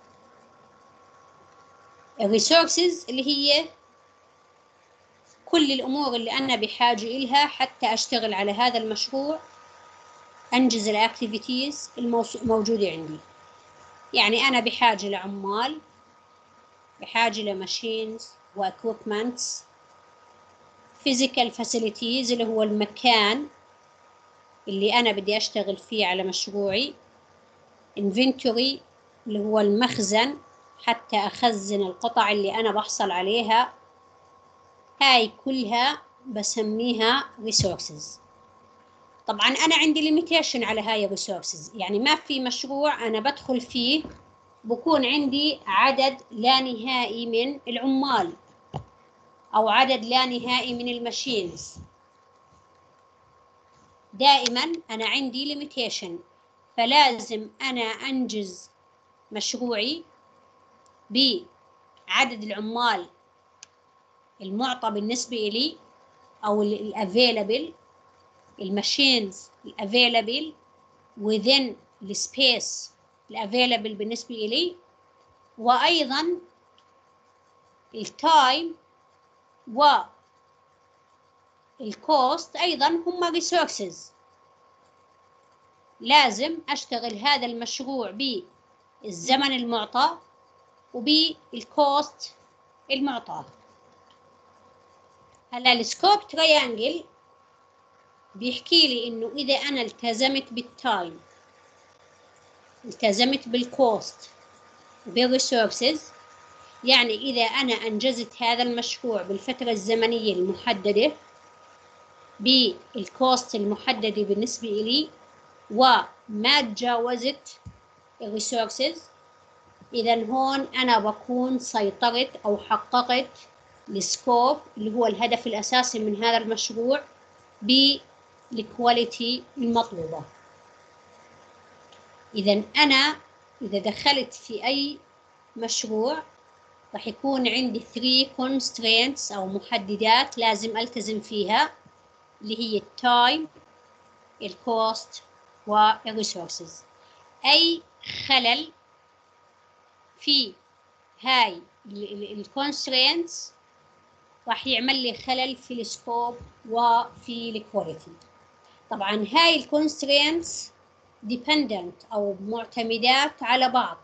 الريسورسز اللي هي كل الأمور اللي أنا بحاجة إلها حتى أشتغل على هذا المشروع، أنجز الأكتيفيتيز الموجودة عندي. يعني أنا بحاجة لعمال، بحاجة لماشينز وإكويبمنتس، physical facilities اللي هو المكان اللي أنا بدي أشتغل فيه على مشروعي، inventory اللي هو المخزن حتى أخزن القطع اللي أنا بحصل عليها هاي كلها بسميها resources. طبعا أنا عندي limitation على هاي resources، يعني ما في مشروع أنا بدخل فيه بكون عندي عدد لا نهائي من العمال أو عدد لا نهائي من الماشينز. دائما أنا عندي limitation، فلازم أنا أنجز مشروعي بعدد العمال المعطى بالنسبة لي أو الافيلابل، الماشينز الافيلابل within السبيس الافيلابل بالنسبة لي، وأيضا التايم والكوست أيضا هم resources. لازم أشتغل هذا المشروع بالزمن المعطى وبالكوست المعطى. هلا السكوب تريانجل بيحكي لي إنه إذا أنا التزمت بالتايم، التزمت بالكوست بالريسورسز، يعني إذا أنا أنجزت هذا المشروع بالفترة الزمنية المحددة بالكوست المحددة بالنسبة لي وما تجاوزت الريسورسز، إذا هون أنا بكون سيطرت أو حققت السكوب اللي هو الهدف الأساسي من هذا المشروع بالكواليتي المطلوبة. إذا أنا إذا دخلت في أي مشروع راح يكون عندي 3 constraints أو محددات لازم ألتزم فيها، اللي هي التايم، الكوست والريسورسز. أي خلل في هاي الكونسترينتس راح يعمل لي خلل في السكوب وفي الكواليتي. طبعا هاي الكونسترينتس dependent أو معتمدات على بعض،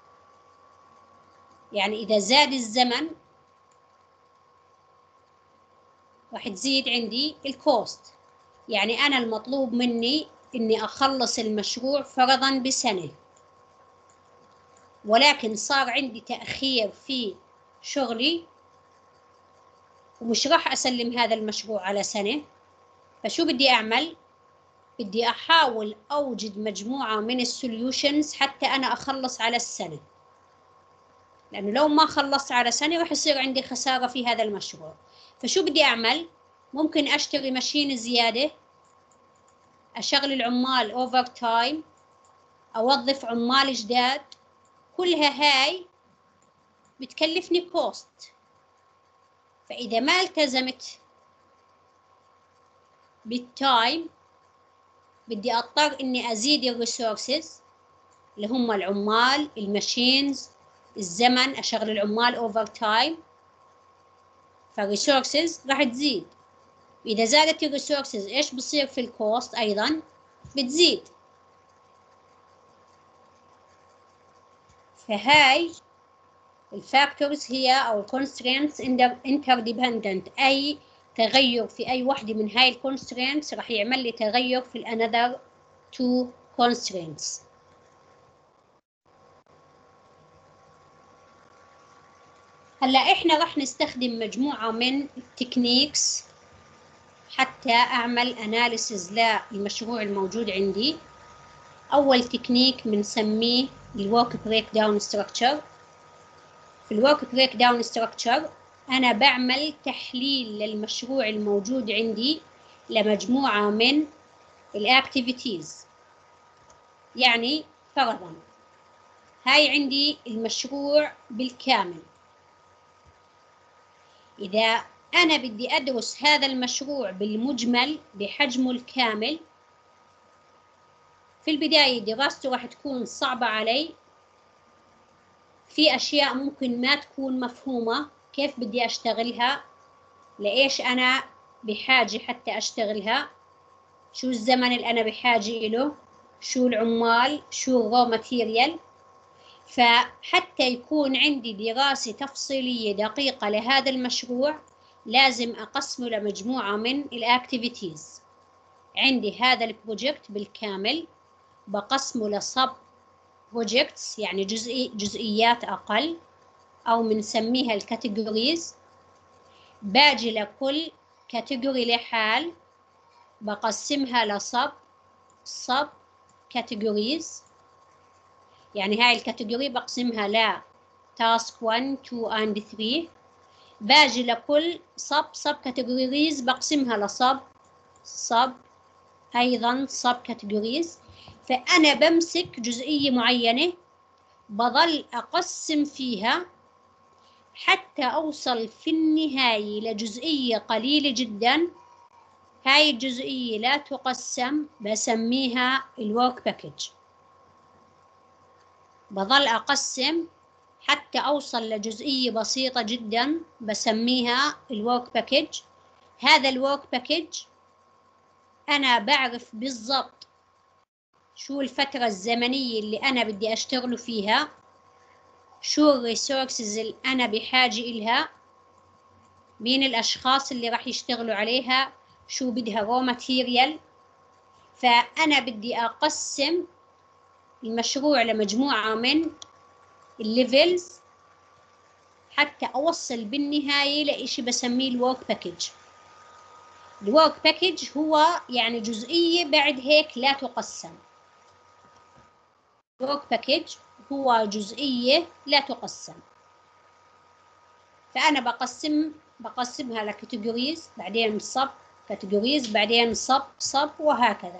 يعني إذا زاد الزمن راح تزيد عندي الكوست. يعني أنا المطلوب مني إني أخلص المشروع فرضاً بسنة، ولكن صار عندي تأخير في شغلي ومش راح أسلم هذا المشروع على سنة، فشو بدي أعمل؟ بدي أحاول أوجد مجموعة من السوليوشنز حتى أنا أخلص على السنة، لأنه لو ما خلصت على سنة راح يصير عندي خسارة في هذا المشروع. فشو بدي أعمل؟ ممكن أشتري ماشين زيادة، أشغل العمال أوفر تايم، أوظف عمال جداد، كلها هاي بتكلفني كوست. فإذا ما التزمت بالتايم بدي أضطر إني أزيد الريسورسز اللي هم العمال، الماشينز، الزمن، أشغل العمال أوفر تايم، فالريسورسز راح تزيد. إذا زادت الريسورسز إيش بصير في الكوست؟ أيضا بتزيد. فهاي الفاكتورز هي أو الكونسترينتس interdependent، أي تغير في أي واحدة من هاي الكونسترينتس راح يعمل لي تغير في another 2 constraints. هلا إحنا راح نستخدم مجموعة من التكنيكس حتى أعمل أناليسز للمشروع الموجود عندي. أول تكنيك بنسميه الورك بريك داون ستراكشر. في الورك بريك داون ستراكشر أنا بعمل تحليل للمشروع الموجود عندي لمجموعة من الأكتيفيتيز. يعني فرضاً هاي عندي المشروع بالكامل، إذا أنا بدي أدرس هذا المشروع بالمجمل بحجمه الكامل، في البداية دراسته راح تكون صعبة علي، في أشياء ممكن ما تكون مفهومة كيف بدي أشتغلها، لإيش أنا بحاجة حتى أشتغلها، شو الزمن اللي أنا بحاجة إله، شو العمال، شو الرو ماتيريال. فحتى يكون عندي دراسة تفصيلية دقيقة لهذا المشروع لازم أقسمه لمجموعة من الأكتيفيتيز. عندي هذا البروجكت بالكامل بقسمه لصب بروجكتس، يعني جزئيات أقل، أو بنسميها الكاتيجوريز. باجي لكل كاتيجوري لحال بقسمها لصب كاتيجوريز. يعني هاي الكاتيجوري بقسمها ل تاسك 1 2 and 3. باجي لكل سب كاتيجوريز بقسمها لصب أيضا سب كاتيجوريز. فأنا بمسك جزئية معينة بظل أقسم فيها حتى أوصل في النهاية لجزئية قليلة جدا. هاي الجزئية لا تقسم، بسميها الورك باكج. بظل أقسم حتى أوصل لجزئية بسيطة جدا بسميها الورك باكج. هذا الورك باكج أنا بعرف بالضبط شو الفترة الزمنية اللي أنا بدي أشتغل فيها، شو الريسورسز اللي أنا بحاجة إلها، مين الأشخاص اللي راح يشتغلوا عليها، شو بدها رو ماتيريال. فأنا بدي أقسم المشروع لمجموعة من الليفلز حتى أوصل بالنهاية لإشي بسميه الورك باكج. الورك باكج هو يعني جزئية بعد هيك لا تقسم. الورك باكج هو جزئية لا تقسم. فأنا بقسمها لكاتيجوريز، بعدين سب كاتيجوريز، بعدين سب وهكذا.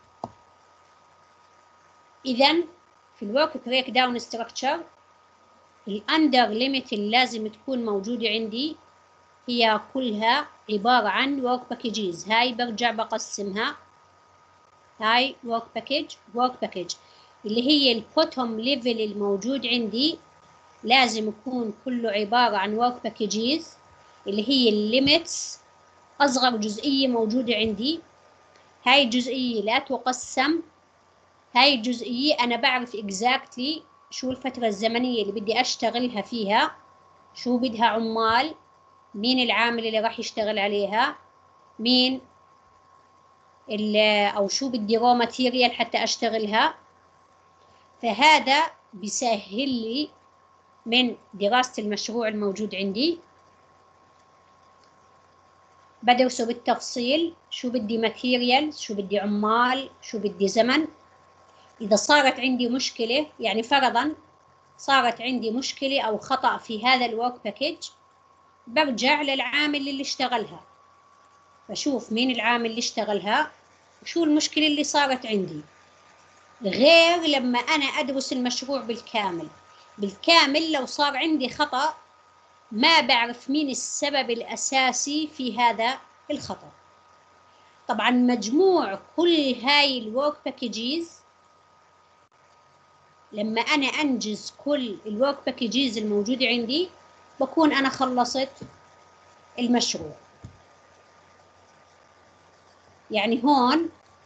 إذن في الورك بريك داون ستراكشر الأندر ليميت اللي لازم تكون موجودة عندي هي كلها عبارة عن ورك باكجز. هاي برجع بقسمها، هاي ورك باكج اللي هي البوتوم ليفل الموجود عندي لازم يكون كله عبارة عن ورك باكجز اللي هي الليميتس، أصغر جزئية موجودة عندي. هاي الجزئية لا تقسم. هاي الجزئية أنا بعرف exactly شو الفترة الزمنية اللي بدي أشتغلها فيها، شو بدها عمال، مين العامل اللي راح يشتغل عليها، مين أو شو بدي رو ماتيريال حتى أشتغلها. فهذا بيسهل لي من دراسة المشروع الموجود عندي. بدرسه بالتفصيل، شو بدي ماتيريال، شو بدي عمال، شو بدي زمن. إذا صارت عندي مشكلة، يعني فرضاً صارت عندي مشكلة أو خطأ في هذا الورك باكج، برجع للعامل اللي اشتغلها، بشوف مين العامل اللي اشتغلها وشو المشكلة اللي صارت عندي. غير لما أنا أدرس المشروع بالكامل لو صار عندي خطأ ما بعرف مين السبب الأساسي في هذا الخطأ. طبعاً مجموع كل هاي الورك باكجز لما أنا أنجز كل الورك باكجز الموجودة عندي بكون أنا خلصت المشروع. يعني هون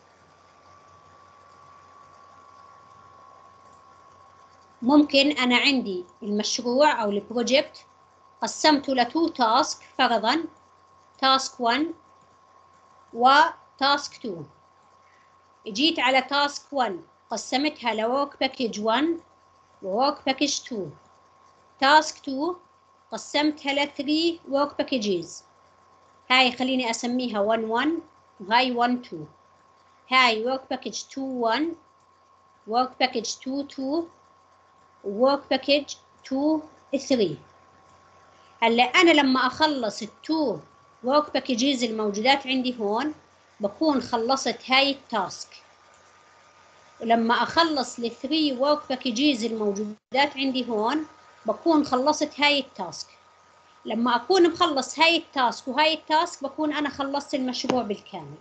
ممكن أنا عندي المشروع أو البروجكت قسمته لتو تاسك، فرضاً تاسك 1 وتاسك 2. جيت على تاسك 1 قسمتها لورك باكج 1 وورك باكج 2. تاسك 2 قسمتها ل 3 ورك باكجز. هاي خليني أسميها 1 1 وهاي 1 2. هاي ورك باكج 2 1 ورك باكج 2 2 وورك باكج 2 3. هلا أنا لما أخلص التو ورك باكجز الموجودات عندي هون بكون خلصت هاي التاسك. ولما أخلص الثري ورك باكجز الموجودات عندي هون بكون خلصت هاي التاسك. لما أكون مخلص هاي التاسك وهاي التاسك بكون أنا خلصت المشروع بالكامل.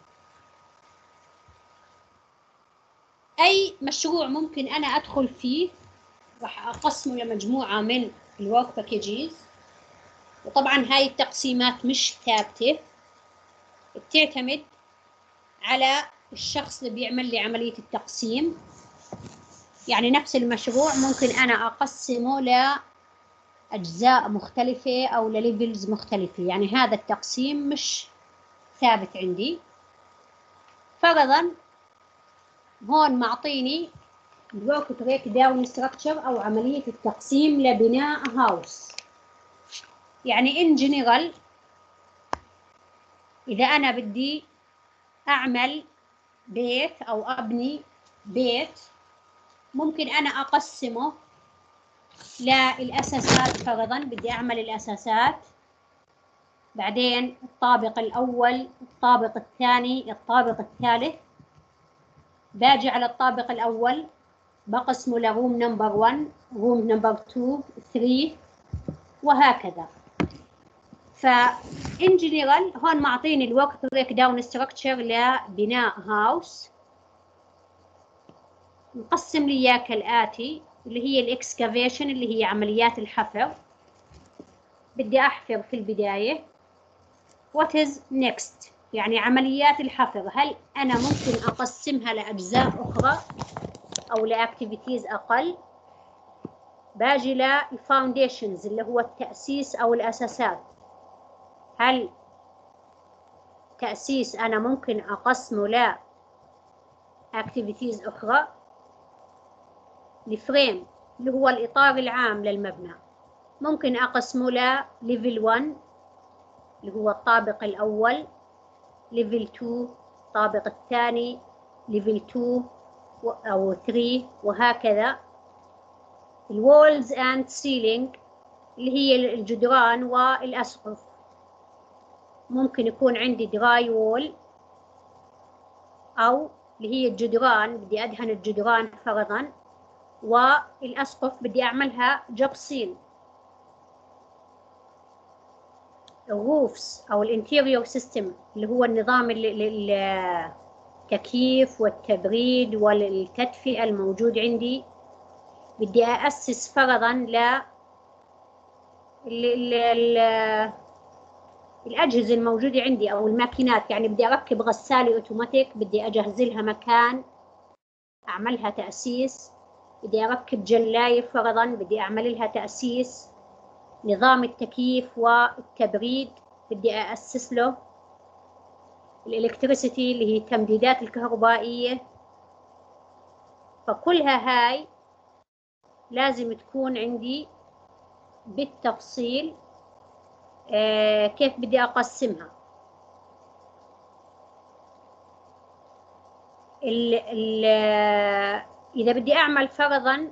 أي مشروع ممكن أنا أدخل فيه راح أقسمه لمجموعة من الورك باكجز. وطبعا هاي التقسيمات مش ثابتة، بتعتمد على الشخص اللي بيعمل لي عملية التقسيم. يعني نفس المشروع ممكن أنا أقسمه لأجزاء مختلفة أو لليفلز مختلفة، يعني هذا التقسيم مش ثابت عندي. فرضاً هون معطيني الورك بريك داون ستراكشر أو عملية التقسيم لبناء هاوس. يعني إن جنرال إذا أنا بدي أعمل بيت أو أبني بيت، ممكن أنا أقسمه للأساسات. فرضاً بدي أعمل الأساسات، بعدين الطابق الأول، الطابق الثاني، الطابق الثالث. باجي على الطابق الأول بقسمه لروم نمبر 1، روم نمبر 2، 3 وهكذا. فإن جنرال هون معطيني الورك بريك داون ستراكشر لبناء هاوس. نقسم لي إياه كالآتي، اللي هي الإكسكافيشن اللي هي عمليات الحفر. بدي أحفر في البداية. What is next؟ يعني عمليات الحفر، هل أنا ممكن أقسمها لأجزاء أخرى أو لأكتيفيتيز أقل؟ باجي للفاونديشنز اللي هو التأسيس أو الأساسات. هل تأسيس أنا ممكن أقسمه ل activities أخرى؟ الفريم اللي هو الإطار العام للمبنى، ممكن أقسمه ل level 1 اللي هو الطابق الأول، level 2 الطابق الثاني، level 2 أو 3 وهكذا. الwalls and ceiling اللي هي الجدران والأسقف، ممكن يكون عندي dry wall أو اللي هي الجدران بدي أدهن الجدران فرضاً، والأسقف بدي أعملها جبصين. الروفس أو الانتيريور سيستم اللي هو النظام التكييف والتبريد والتدفئة الموجود عندي، بدي أسس فرضاً الأجهزة الموجودة عندي أو الماكينات. يعني بدي أركب غسالة أوتوماتيك، بدي أجهز لها مكان أعملها تأسيس. بدي أركب جلاية فرضاً، بدي أعمل لها تأسيس. نظام التكييف والتبريد بدي أسس له. الإلكتريسيتي اللي هي التمديدات الكهربائية. فكلها هاي لازم تكون عندي بالتفصيل كيف بدي أقسمها. إذا بدي أعمل فرضاً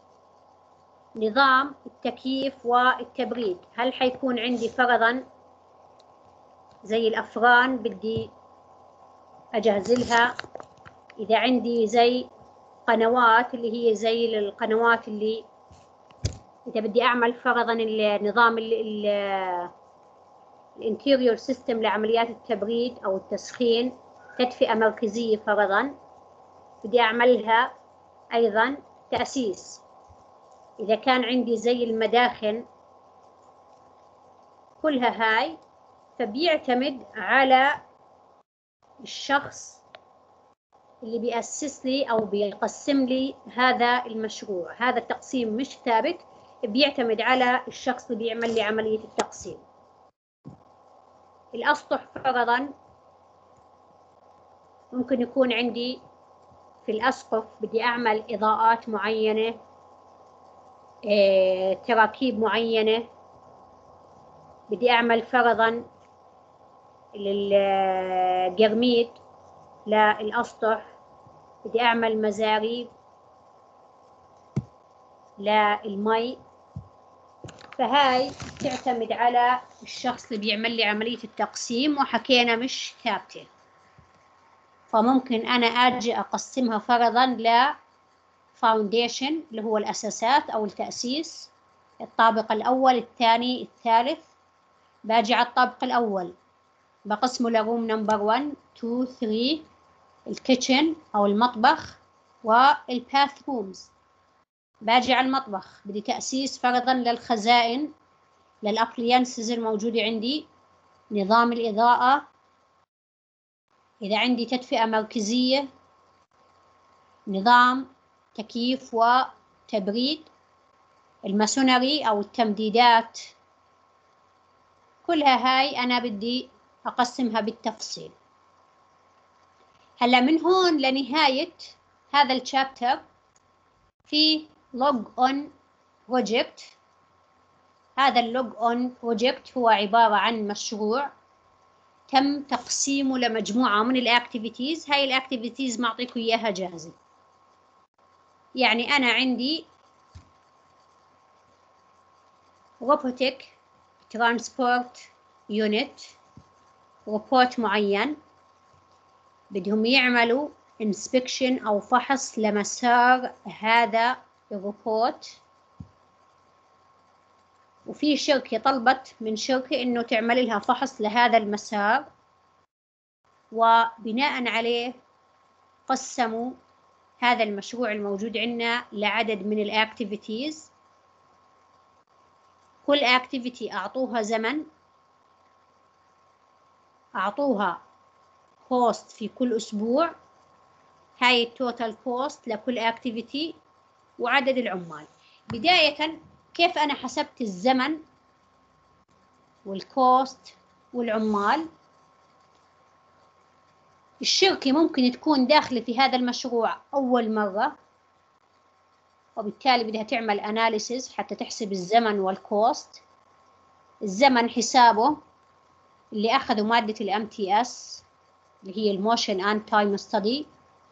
نظام التكييف والتبريد، هل حيكون عندي فرضاً زي الأفران بدي أجهز لها. إذا عندي زي قنوات اللي هي زي القنوات اللي إذا بدي أعمل فرضاً النظام الانتيريور سيستم لعمليات التبريد أو التسخين، تدفئة مركزية فرضاً، بدي أعملها أيضاً تأسيس. إذا كان عندي زي المداخن، كلها هاي فبيعتمد على الشخص اللي بيأسس لي أو بيقسم لي هذا المشروع. هذا التقسيم مش ثابت، بيعتمد على الشخص اللي بيعمل لي عملية التقسيم. الأسطح فرضاً ممكن يكون عندي في الأسقف بدي أعمل إضاءات معينة، تراكيب معينة. بدي أعمل فرضاً للقرميد للأسطح، بدي أعمل مزاريب للمي. فهاي تعتمد على الشخص اللي بيعمل لي عملية التقسيم، وحكينا مش ثابتة. فممكن أنا أجي أقسمها فرضاً لفاونديشن اللي هو الأساسات أو التأسيس، الطابق الأول، الثاني، الثالث. باجي على الطابق الأول بقسمه لروم نمبر 1، 2، 3، الكيتشن أو المطبخ والباث رومز. باجي على المطبخ بدي تأسيس فرضاً للخزائن، للأبليانسز الموجودة عندي، نظام الإضاءة، إذا عندي تدفئة مركزية، نظام تكييف وتبريد، الماسونري أو التمديدات. كلها هاي أنا بدي أقسمها بالتفصيل. هلا من هون لنهاية هذا الشابتر في log on project. هذا اللوج اون بروجكت هو عبارة عن مشروع تم تقسيمه لمجموعة من الأكتيفيتيز. هاي الأكتيفيتيز معطيكم إياها جاهزة. يعني أنا عندي روبوتك ترانسبورت يونت، روبوت معين بدهم يعملوا inspection أو فحص لمسار هذا الروبوت، وفي شركة طلبت من شركة إنه تعمل لها فحص لهذا المسار، وبناء عليه قسموا هذا المشروع الموجود عندنا لعدد من الأكتيفيتيز. كل أكتيفيتي أعطوها زمن، أعطوها كوست في كل أسبوع، هاي التوتال كوست لكل أكتيفيتي، وعدد العمال. بداية كيف أنا حسبت الزمن والكوست والعمال؟ الشركة ممكن تكون داخلة في هذا المشروع أول مرة، وبالتالي بدها تعمل أناليسيز حتى تحسب الزمن والكوست. الزمن حسابه اللي أخذوا مادة الMTS اللي هي الموشن أند تايم ستدي،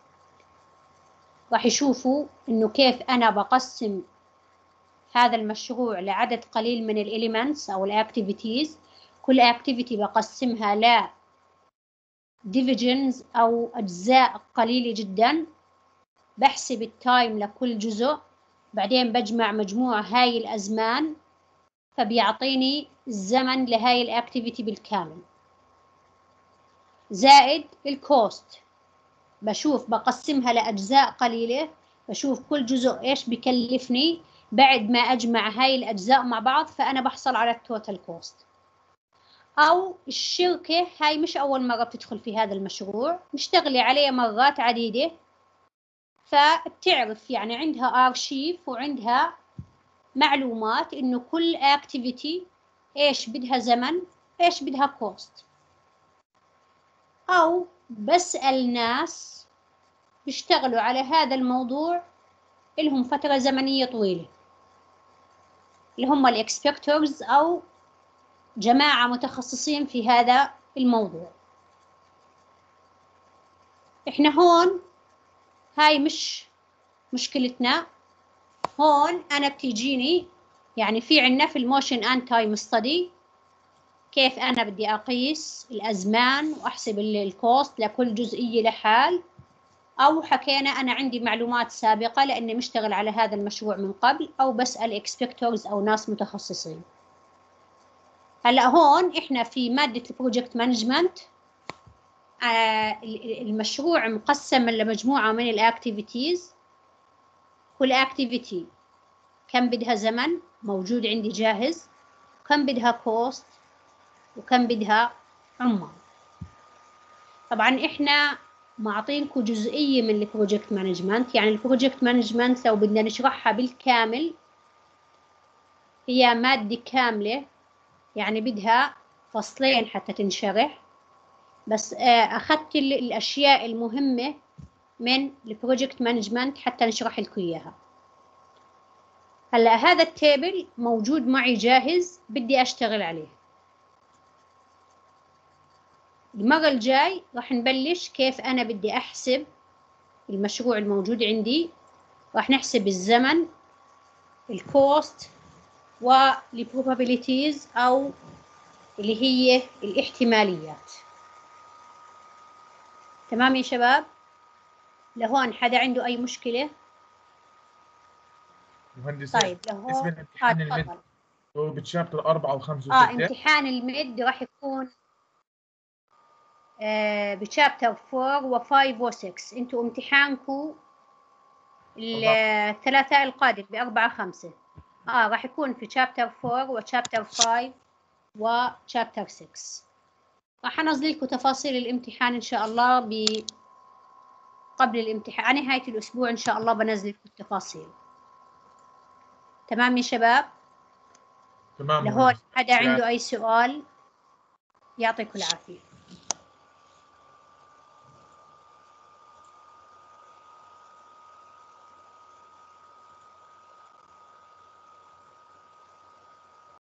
راح يشوفوا إنه كيف أنا بقسم هذا المشروع لعدد قليل من الإليمنتس أو الأكتيفيتيز. كل أكتيفيتي بقسمها ل divisions أو أجزاء قليلة جدا، بحسب التايم لكل جزء، بعدين بجمع مجموع هاي الأزمان فبيعطيني الزمن لهاي الأكتيفيتي بالكامل، زائد الكوست. بشوف بقسمها لأجزاء قليلة، بشوف كل جزء إيش بكلفني، بعد ما أجمع هاي الأجزاء مع بعض فأنا بحصل على التوتال كوست. أو الشركة هاي مش أول مرة بتدخل في هذا المشروع، مشتغلة عليه مرات عديدة، فبتعرف يعني عندها أرشيف وعندها معلومات إنه كل أكتيفيتي إيش بدها زمن، إيش بدها كوست. أو بسأل ناس بيشتغلوا على هذا الموضوع لهم فترة زمنية طويلة، اللي هم الإكسبكتورز أو جماعة متخصصين في هذا الموضوع. إحنا هون هاي مش مشكلتنا. هون أنا بتيجيني يعني في عنا في الموشن أند تايم ستدي كيف أنا بدي أقيس الأزمان وأحسب الكوست لكل جزئية لحال، أو حكينا أنا عندي معلومات سابقة لأني مشتغل على هذا المشروع من قبل، أو بسأل إكسبكتورز أو ناس متخصصين. هلأ هون إحنا في مادة البروجكت مانجمنت المشروع مقسم لمجموعة من الأكتيفيتيز. كل أكتيفيتي كم بدها زمن موجود عندي جاهز، كم بدها كوست، وكم بدها عمال. طبعا إحنا معطينكم جزئية من البروجكت مانجمنت. يعني البروجكت مانجمنت لو بدنا نشرحها بالكامل هي مادة كاملة، يعني بدها فصلين حتى تنشرح، بس أخذت الأشياء المهمة من البروجكت مانجمنت حتى نشرح لكم إياها. هلا هذا التيبل موجود معي جاهز، بدي أشتغل عليه. المرة الجاي راح نبلش كيف أنا بدي أحسب المشروع الموجود عندي. راح نحسب الزمن، الكوست، والبروبابيليتيز أو اللي هي الاحتماليات. تمام يا شباب؟ لهون حدا عنده أي مشكلة؟ مهندسة طيب لهون اسم الامتحان المد هو بتشابتر 4 و5 و6. امتحان المد راح يكون بشابتر 4 و5 و6. انتوا امتحانكم الثلاثاء القادم ب4 5. راح يكون في شابتر 4 وشابتر 5 وشابتر 6. راح انزل لكم تفاصيل الامتحان ان شاء الله قبل الامتحان، نهاية الاسبوع ان شاء الله بنزل لكم التفاصيل. تمام يا شباب؟ تمام. لهون حدا عنده اي سؤال؟ يعطيكم العافية.